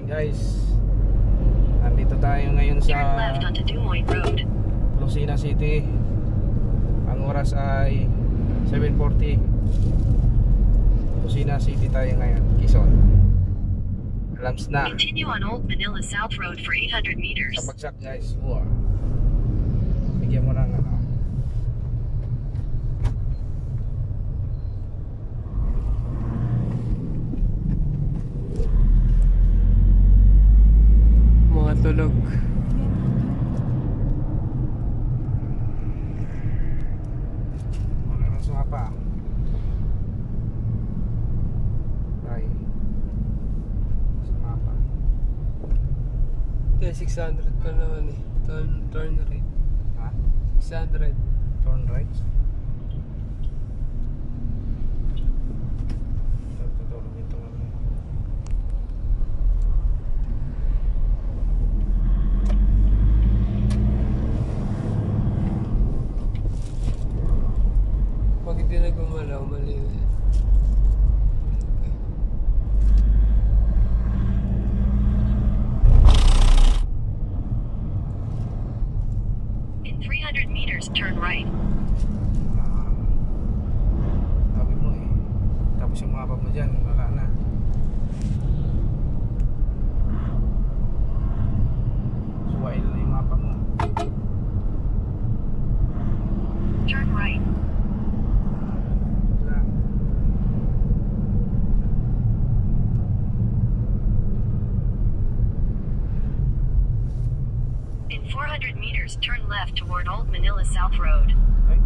Guys, nandito tayo ngayon sa Lucena City. Ang oras ay 7:40. Lucena City tayo ngayon, Quezon. Alams na. Continue on Old Manila South Road for 800 meters. Sa bagsak guys. Wow. Bigyan mo ng ano. Mga tulog. Wala nang sumapa. Ay. Sumapa. Kaya 600 pa naman eh. Turn right. Ha? 600. Turn right. Tutulog ito nga. Pag hindi na gumalaw, mali na yan. In 300 meters, turn right. Sabi mo eh. Tapos yung mapa mo dyan, wala na. Suwail na yung mapa mo. Turn right. Wala. In 400 meters, turn left toward Old Manila South Road. Ay.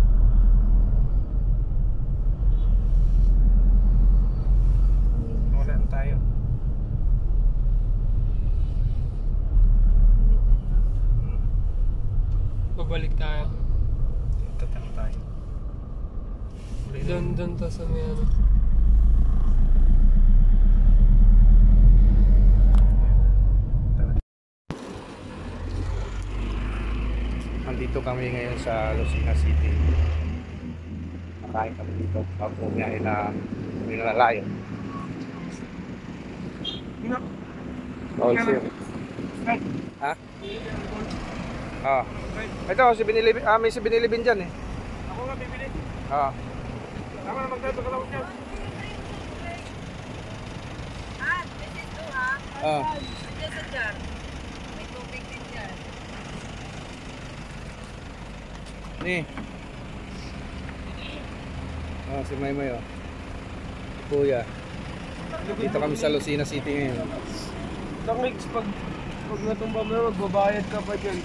Wala na tayo. Babalik tayo. Tatang tayo. Doon to sa may ano. Nandito kami ngayon sa Lucena City. Makain kami dito bago ngayon na nilalayo. All sir. Ha? Ah. Ito si Binilibin, may si Binilibin diyan eh. Ako nga bibili. Ah. Tama na magdado ka lang niya. This is to ha. Ah. Nandiyan sa jar. May tubig din dyan. Ni. Ah, si Maymay oh. Kuya. Dito kami sa Lucena City ngayon. Takmigs, pag natumba mo na, magbabayad ka pa dyan.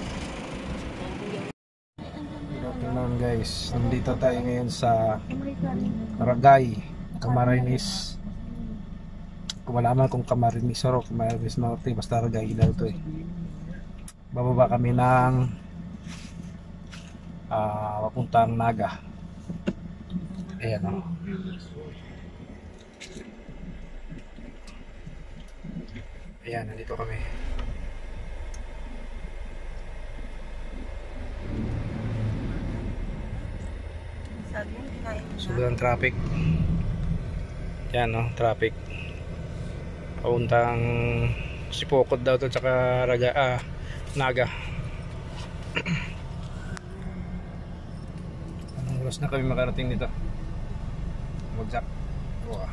Good afternoon guys. Nandito tayo ngayon sa Barangay Camarines. Kung wala man kung Camarines Sur o Camarines Norte, basta Barangay daw ito eh. Bababa kami ng papuntang Naga. Ayan o. Ayan, nandito kami. Sabi mo, kinain mo na. Sobrang traffic. Yan no, traffic. Pauntang Sipokot daw to, tsaka Naga. Anong oras na kami makarating dito? Bagsak. Wow.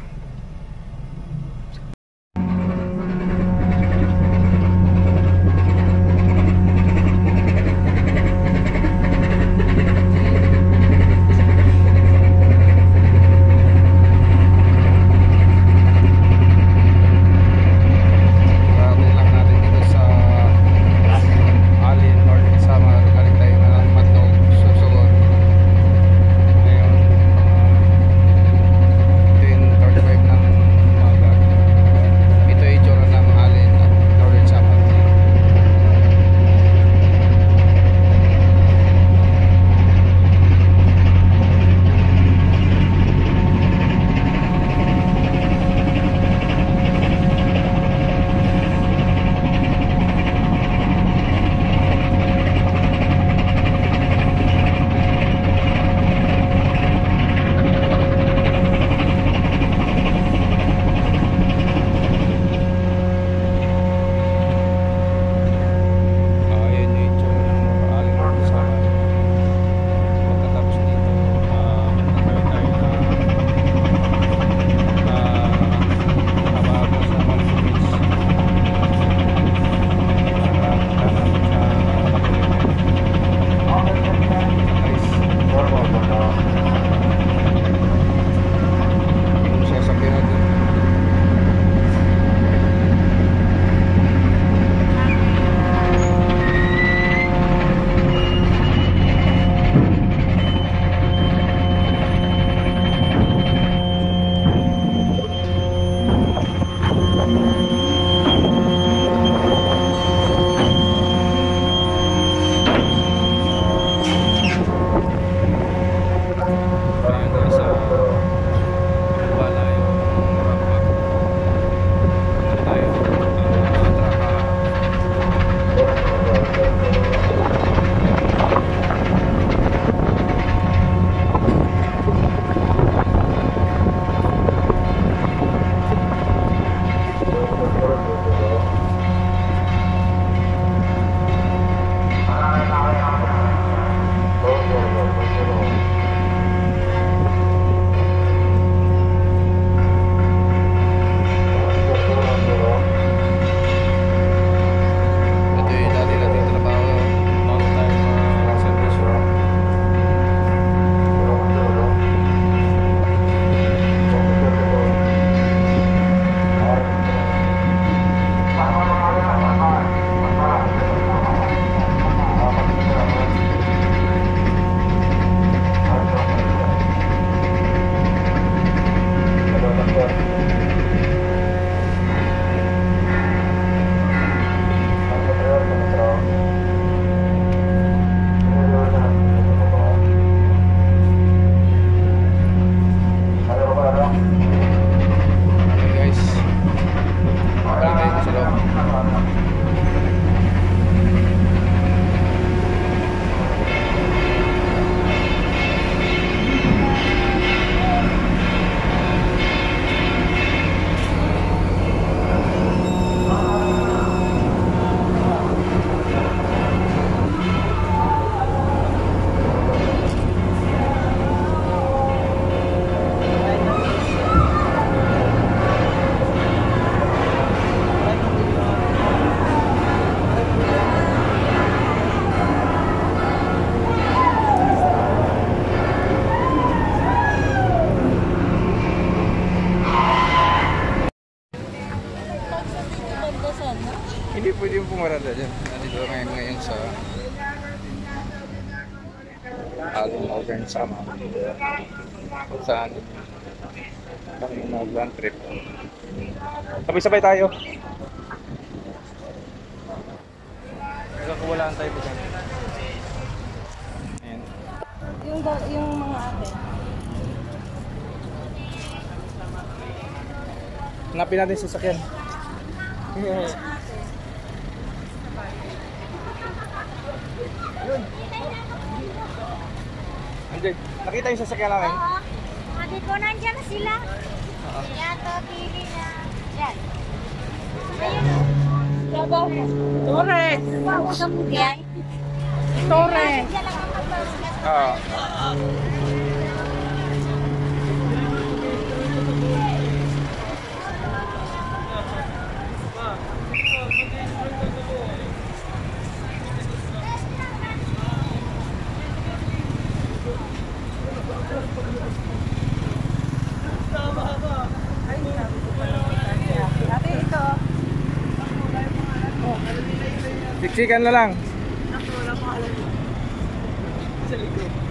Hindi pwede yung pumarada dyan. Nandito ngayon sa Along Northern Sama. Kung saan kami mag-land trip. Sabay-sabay tayo. Nagkakuwalaan tayo dyan. Ayan. Yung mga ate. Hanapin natin sa sasakyan. Andiyan. Nakita yung sasakyan namin. Oo. Sabi ko, nandiyan na sila. Yan, to, pili na. Yan. Ayun. Tore! Yan. Tore! Yan lang ang pagbawas. Ah. Ate, ito. Siksikan na lang. Wala mo alam. Sa likod.